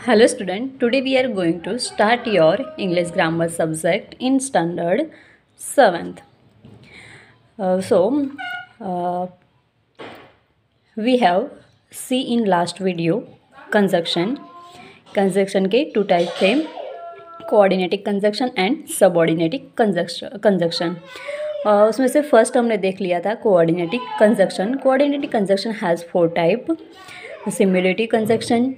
Hello student, today we are going to start your English grammar subject in standard 7th. Uh, we have see in last video conjunction. Conjunction के two type थे, coordinating conjunction and subordinating conjunction. उसमें से first हमने देख लिया था coordinating conjunction. Coordinating conjunction has 4 type: cumulative conjunction,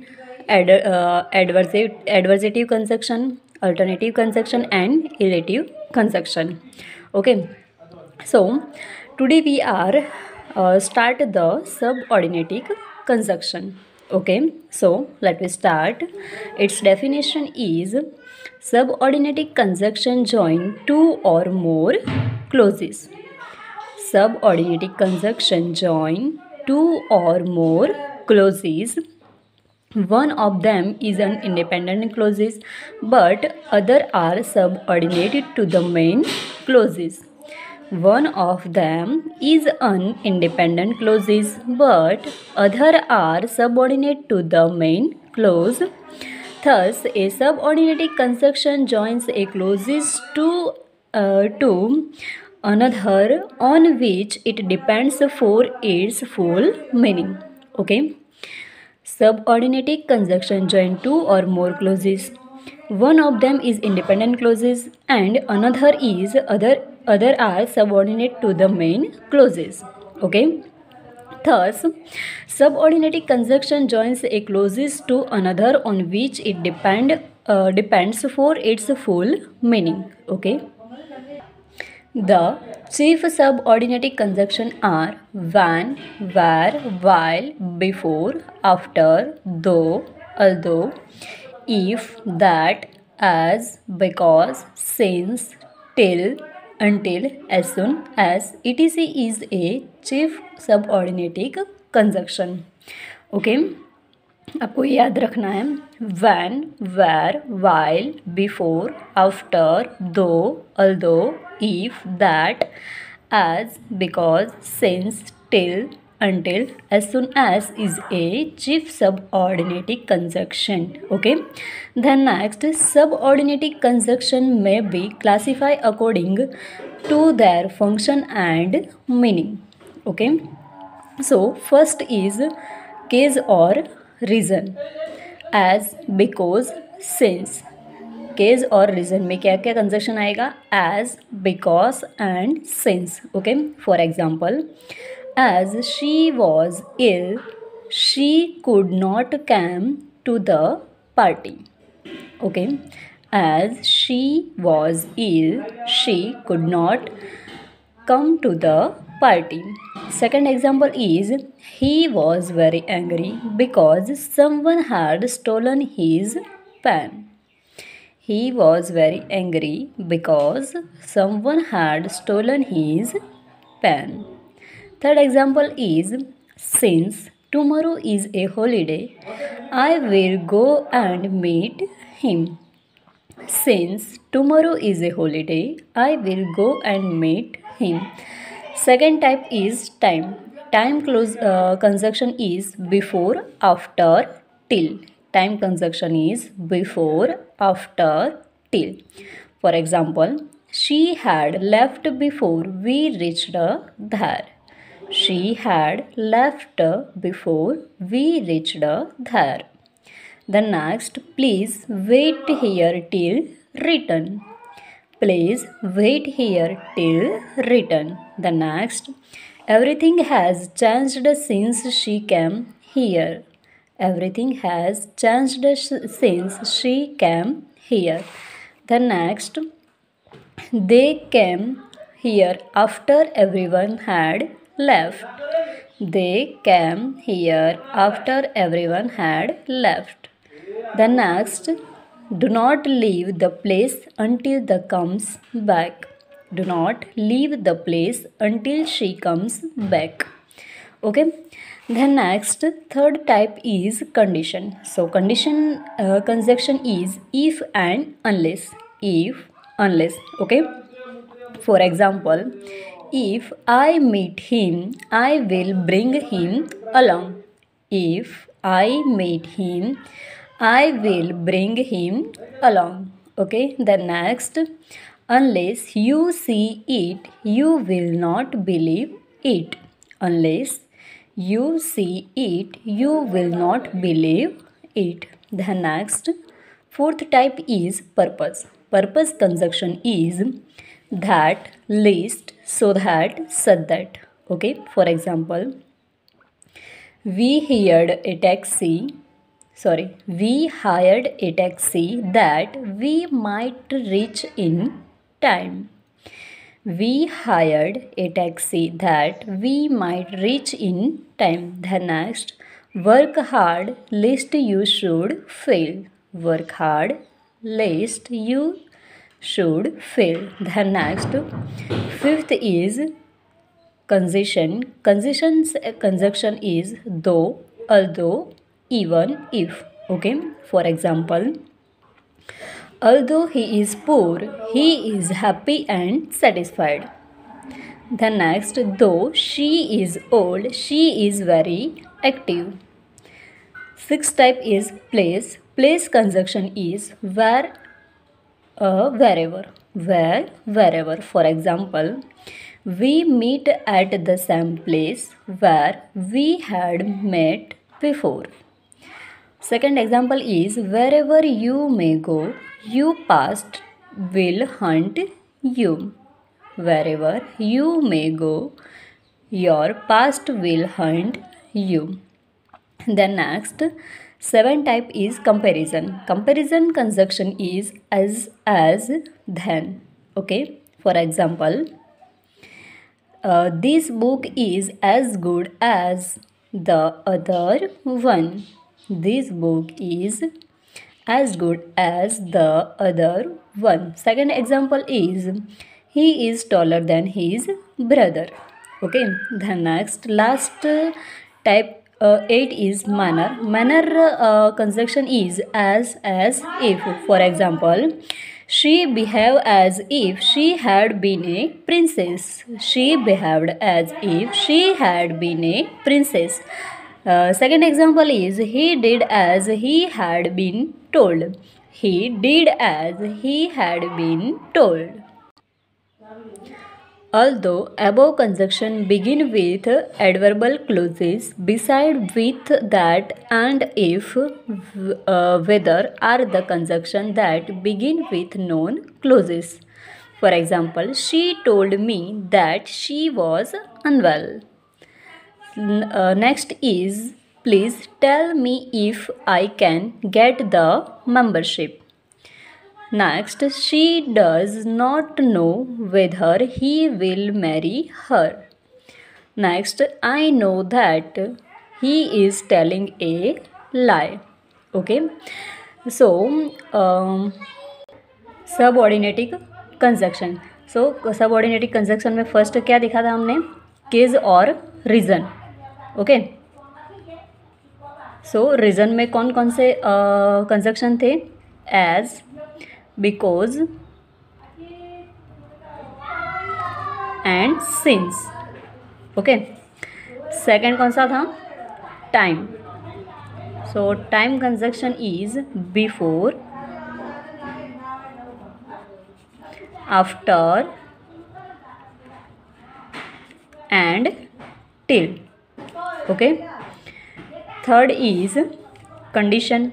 adversative conjunction, alternative conjunction and relative conjunction. Okay, so today we are start the subordinating conjunction. Okay, so let me start. Its definition is subordinating conjunction join two or more clauses. Subordinating conjunction join two or more clauses. One of them is an independent clauses, but other are subordinated to the main clauses. One of them is an independent clauses, but other are subordinate to the main clause. Thus, a subordinating conjunction joins a clauses to another on which it depends for its full meaning. Okay. Subordinating conjunction join two or more clauses. One of them is independent clauses and another is other are subordinate to the main clauses. Okay. Thus, subordinating conjunction joins a clauses to another on which it depends for its full meaning. Okay. The chief subordinating conjunction are when, where, while, before, after, though, although, if, that, as, because, since, till, until, as soon as, etc. is a chief subordinating conjunction. Okay. आपको याद रखना है when, where, while, before, after, though, although, if, that, as, because, since, till, until, as soon as is a chief subordinating conjunction. Okay. Then next, subordinating conjunction may be classified according to their function and meaning. Okay. So first is case or reason. As, because, since. Case और reason में क्या क्या conjunction आएगा? As, because and since. Okay. For example, as she was ill she could not come to the party. Okay. As she was ill she could not come to the party. Second example is he was very angry because someone had stolen his pen. He was very angry because someone had stolen his pen. Third example is since tomorrow is a holiday, I will go and meet him. Since tomorrow is a holiday, I will go and meet him. Second type is time. Time conjunction is before, after, till. Time conjunction is before, after, till. For example, she had left before we reached there. She had left before we reached there. The next, please wait here till return. Please wait here till return. The next, everything has changed since she came here. Everything has changed since she came here. The next, they came here after everyone had left. They came here after everyone had left. The next, do not leave the place until the comes back. Do not leave the place until she comes back. Okay. Then next, third type is condition. So condition conjunction is if and unless. If, unless. Okay. For example, if I meet him, I will bring him along. If I meet him, I will bring him along. Okay, the next, unless you see it, you will not believe it. Unless you see it, you will not believe it. The next, fourth type is purpose. Purpose conjunction is that, least, so that, such that. Okay, for example, we hired a taxi that we might reach in time. We hired a taxi that we might reach in time. The next, work hard lest you should fail. Work hard lest you should fail. The next, fifth is conjunction. Conjunction is though, although, even, if. Okay, for example, although he is poor, he is happy and satisfied. The next, though she is old, she is very active. Sixth type is place. Place conjunction is where, wherever. Where, wherever. For example, we meet at the same place where we had met before. Second example is wherever you may go, you past will hunt you. Wherever you may go, your past will hunt you. The next, seven type is comparison. Comparison conjunction is as, then. Okay, for example, this book is as good as the other one. This book is as good as the other one. Second example is he is taller than his brother. Okay, the next last type 8 is manner. Manner conjunction is as if. For example, she behaved as if she had been a princess. She behaved as if she had been a princess. Second example is he did as he had been told. He did as he had been told. Although above conjunction begin with adverbial clauses, beside with that and if, whether are the conjunction that begin with noun clauses. For example, she told me that she was unwell. Next is please tell me if I can get the membership. Next, she does not know whether he will marry her. Next, I know that he is telling a lie. Okay, so subordinating conjunction. So subordinating conjunction में first क्या दिखा था हमने, cage और reason. Okay, सो reason में कौन कौन से कंजक्शन थे, as, because and since. Okay, second कौन सा था, time. So time conjunction is before, after and till. Okay, third is condition.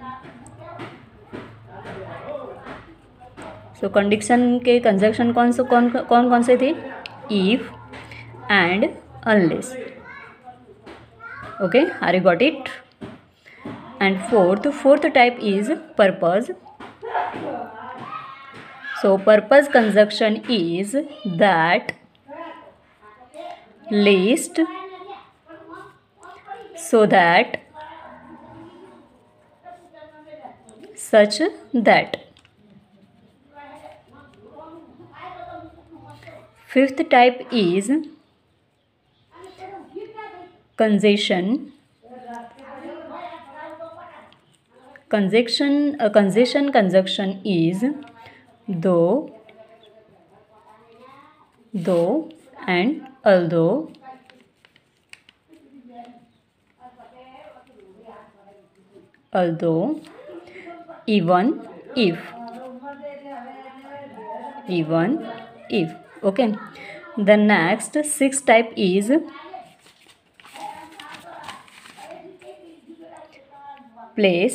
So condition के कंजक्शन कौन से थे, if and unless. Okay, are you got it? And fourth type is purpose. So purpose conjunction is that, least, so that, such that. Fifth type is conjunction. Conjunction is though and although. even if, even if. Okay, the next sixth type is place.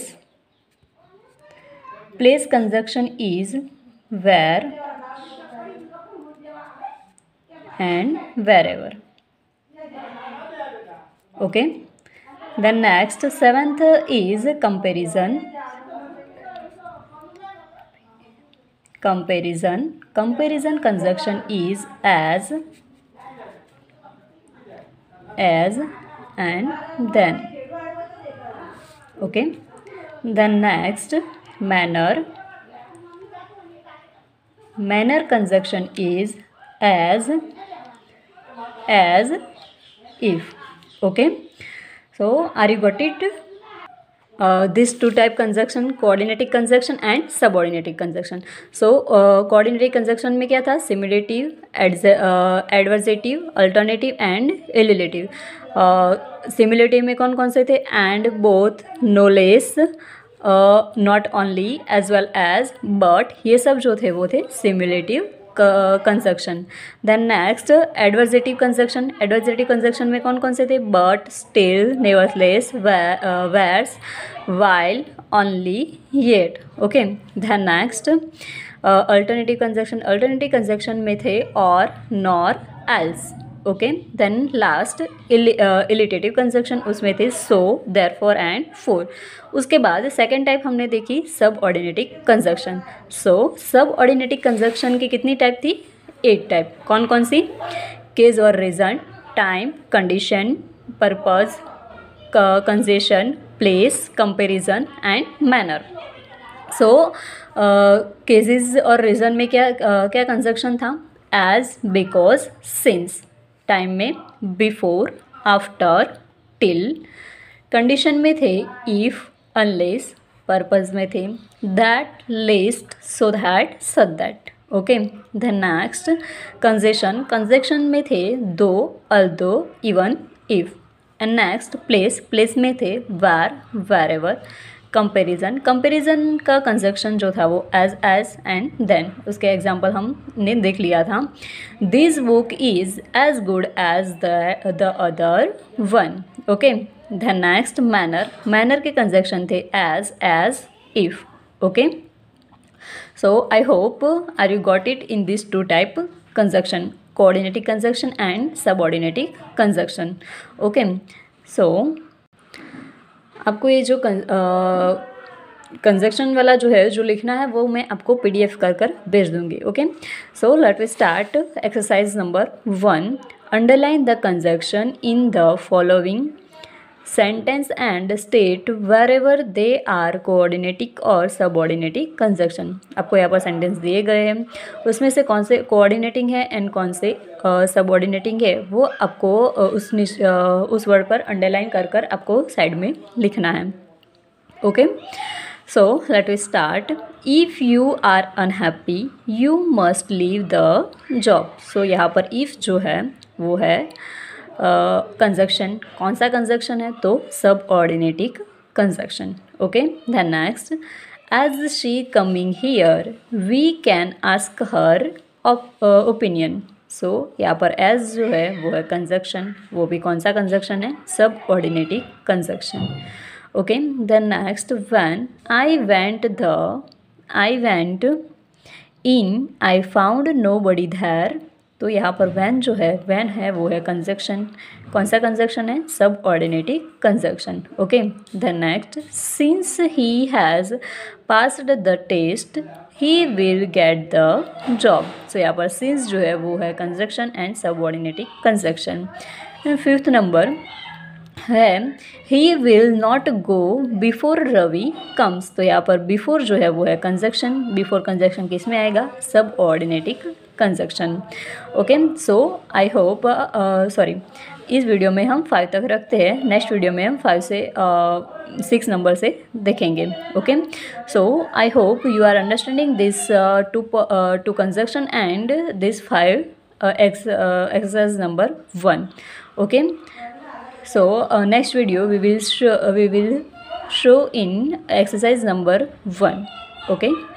Place conjunction is where and wherever. Okay, the next seventh is comparison. Comparison conjunction is as and then. Okay, the next manner conjunction is as if. Okay, so are you got it? This two type conjunction, coordinating conjunction and subordinating conjunction. So coordinating conjunction में क्या था? Simulative, adversative, alternative and relative. Simulative में कौन कौन से थे? And, both, no less, not only, as well as, but. ये सब जो थे वो थे simulative conjunction. Then next adversative conjunction. Adversative conjunction में कौन कौन से थे? But, still, nevertheless, whereas, while, only, yet. Okay, then next alternative conjunction. Alternative conjunction में थे or, nor, else. Okay, then last illative conjunction, उसमें थे सो, देयरफॉर एंड फोर. उसके बाद सेकेंड टाइप हमने देखी सब ऑर्डिनेटिव कंजक्शन. सो सब ऑर्डिनेटिव कंजक्शन की कितनी टाइप थी? 8 टाइप. कौन कौन सी? केस और reason, time, condition, purpose, concession, place, comparison and manner. So cases और रीजन में क्या कंजक्शन था? As, because, since. टाइम में बिफोर, आफ्टर, टिल. कंडीशन में थे इफ, अनलेस. पर्पज में थे that, lest, so that, such that. Okay, then next concession. Concession में थे though, although, even, if. And next place में थे वेर, वेरेवर. कंपेरिजन का कंजक्शन जो था वो एज एंड देन. उसके एग्जाम्पल हमने देख लिया था. This book is as good as the other one. Okay, the next manner के कंजक्शन थे as, if. Okay, so I hope are you got it in this two type conjunction, coordinative conjunction and subordinative conjunction. Okay, so आपको ये जो conjunction वाला जो है जो लिखना है वो मैं आपको PDF कर भेज दूंगी. Okay, so let we start exercise number 1. Underline the conjunction in the following sentence and state wherever they are coordinative or subordinative conjunction. आपको यहाँ पर सेंटेंस दिए गए हैं, उसमें से कौन से कोऑर्डिनेटिंग है एंड कौन से सबऑर्डिनेटिंग है वो आपको उस वर्ड पर अंडरलाइन कर आपको साइड में लिखना है. Okay, so let we start. If you are unhappy you must leave the job. So यहाँ पर इफ़ जो है वो है कंजक्शन. कौन सा कंजक्शन है? तो subordinative conjunction. Okay, then next as she coming here we can ask her opinion. So यहाँ पर एज जो है वो है कंजक्शन. वो भी कौन सा कंजक्शन है? Subordinative conjunction. Okay, then next when I went in I found nobody there. तो यहाँ पर व्हेन जो है वो है कंजक्शन. कौन सा कंजक्शन है? Subordinative conjunction. Okay, then next since he has passed the test he will get the job. So यहाँ पर सिंस जो है वो है conjunction and subordinative conjunction. Fifth number है he will not go before Ravi comes. तो यहाँ पर बिफोर जो है वो है कंजक्शन. बिफोर कंजक्शन किस में आएगा? Subordinative conjunction. Okay, so I hope इस वीडियो में हम 5 तक रखते हैं. नेक्स्ट वीडियो में हम 5 से 6 नंबर से देखेंगे. Okay, so I hope you are understanding this two conjunction and this 5 exercise number 1. Okay, so next video we will show in exercise number 1. Okay.